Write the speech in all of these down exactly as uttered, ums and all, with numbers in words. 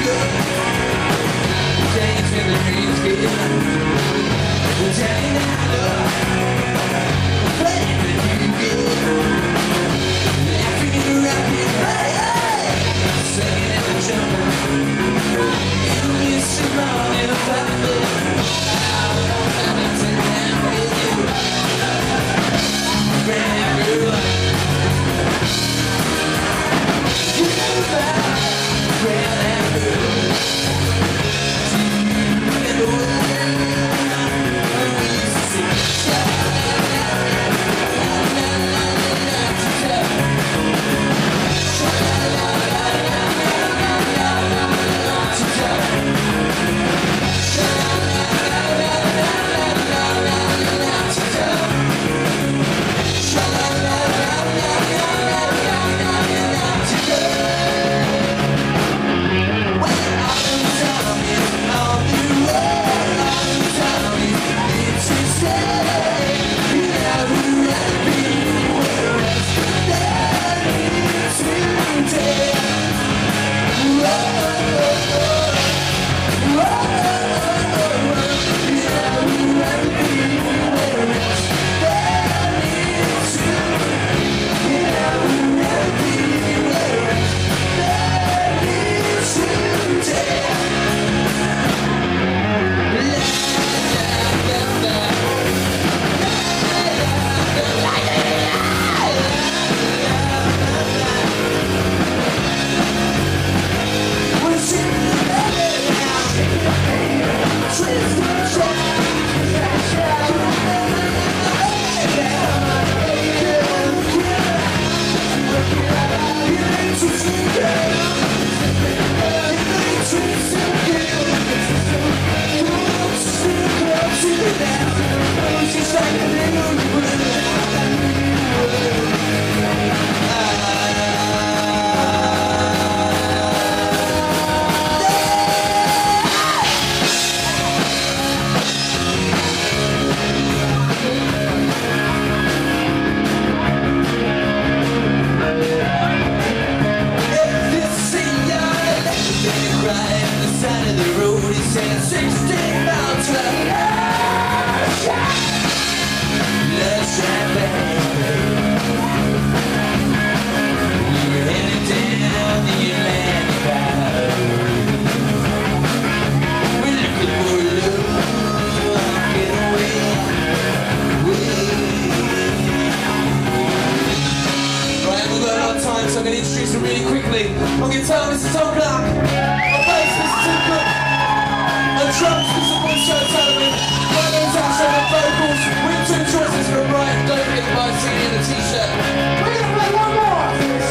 So I'm going to introduce him really quickly. On guitar, Mister Tom Clark. On bass, Mister Tim Cook. On drums, Mister Paul Sullivan. On those outside on vocals, with two choices for a right. Don't forget to buy a C D and a t-shirt. We're going to play one more after this.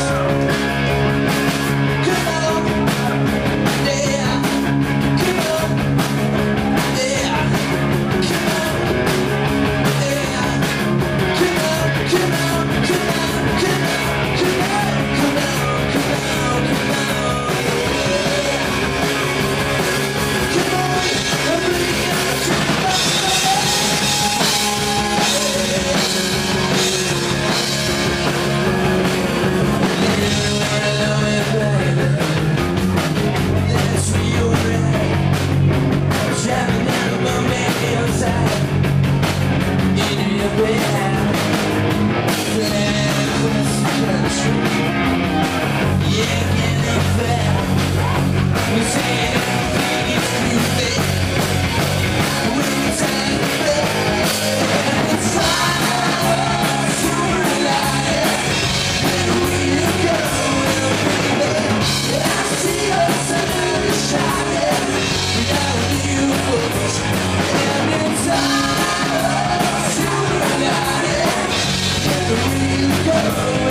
Come on. Yeah. Come on. Yeah. Come on. Yeah. Come on. Come on. Come on. Come on. Go!